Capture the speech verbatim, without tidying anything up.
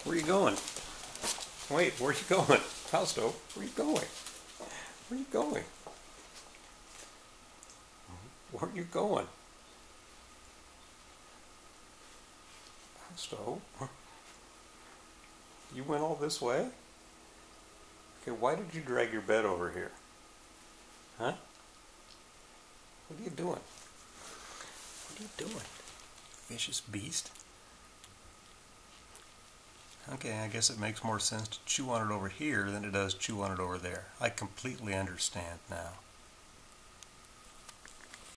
Where are you going? Wait, where are you going? Fausto, where are you going? Where are you going? Where are you going? Fausto, you went all this way? Okay, why did you drag your bed over here? Huh? What are you doing? What are you doing? Vicious beast? Okay, I guess it makes more sense to chew on it over here than it does chew on it over there. I completely understand now.